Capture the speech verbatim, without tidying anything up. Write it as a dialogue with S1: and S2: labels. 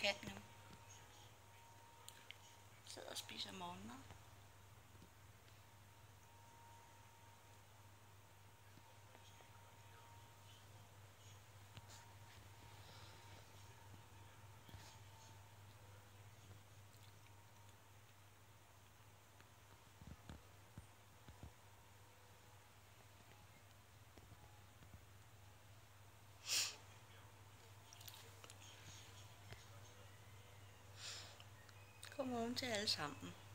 S1: kat nu. Sidder og spiser morgenmad. Godmorgen til alle sammen.